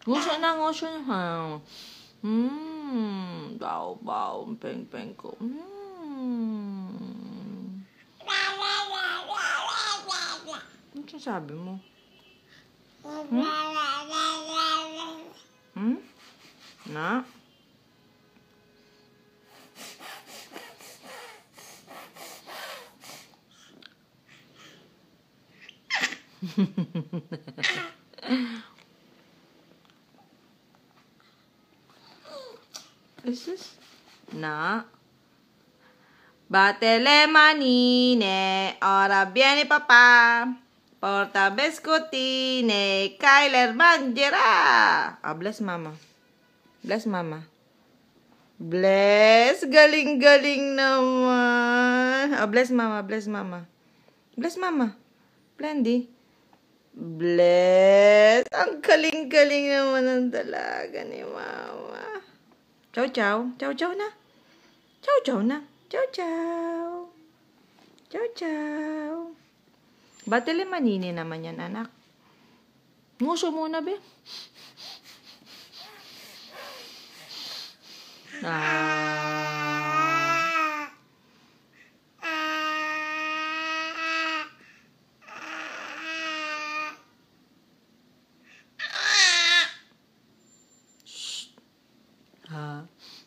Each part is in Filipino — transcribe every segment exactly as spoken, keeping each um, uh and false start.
Nguso na, nguso na. Mmm. Bao, bao. Peng, peng ko. Mmm. Ano sabi mo? Hmm? Hmm? Na? Is this? Na? Batele manine, ora viene papà. Porta biscottine, Kyler mangerà. Ah, bless mama. Bless mama. Bless. Galing-galing naman. Ah, bless mama, bless mama. Bless mama. Blandy. Bless. Ang galing-galing naman ng dalaga ni mama. Chow chow. Chow chow na. Chow chow na. Chow chow. Chow chow. Batele manini naman yan, anak. Nguso muna, be. Ah. Shh. Ha?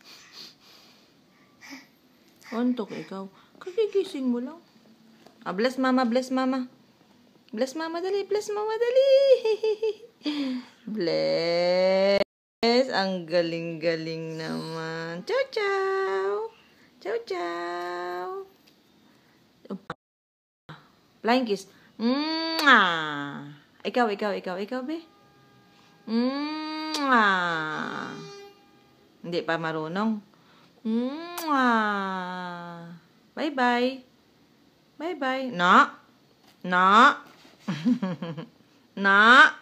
Antok ikaw. Kagigising mo lang. Ah, bless mama, bless mama. Bless mama dali, bless mama dali. Bless. Ang galing-galing naman. Ciao, ciao. Ciao, ciao. Flying kiss. Mwah. Ikaw, ikaw, ikaw, ikaw, be. Mwah. Hindi pa marunong. Mwah. Bye-bye. Bye-bye. Na. Na. Na.